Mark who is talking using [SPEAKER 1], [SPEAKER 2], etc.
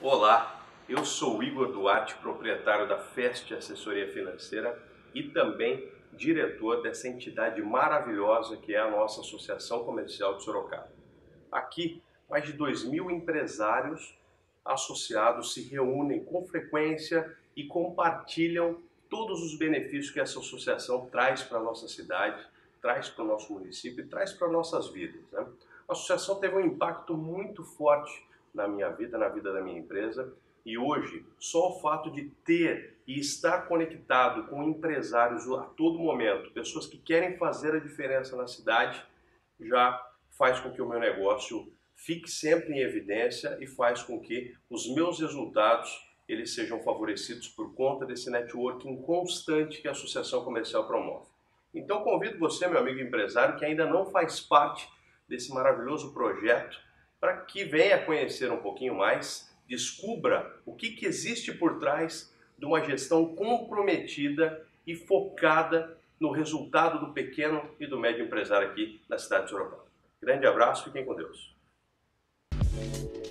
[SPEAKER 1] Olá, eu sou Igor Duarte, proprietário da Fest Assessoria Financeira e também diretor dessa entidade maravilhosa que é a nossa Associação Comercial de Sorocaba. Aqui, mais de 2.000 empresários associados se reúnem com frequência e compartilham todos os benefícios que essa associação traz para a nossa cidade, traz para o nosso município e traz para nossas vidas, né? A associação teve um impacto muito forte na minha vida, na vida da minha empresa, e hoje só o fato de ter e estar conectado com empresários a todo momento, pessoas que querem fazer a diferença na cidade, já faz com que o meu negócio fique sempre em evidência e faz com que os meus resultados eles sejam favorecidos por conta desse networking constante que a Associação Comercial promove. Então convido você, meu amigo empresário, que ainda não faz parte desse maravilhoso projeto, para que venha conhecer um pouquinho mais, descubra o que existe por trás de uma gestão comprometida e focada no resultado do pequeno e do médio empresário aqui na cidade de Sorocaba. Grande abraço, fiquem com Deus.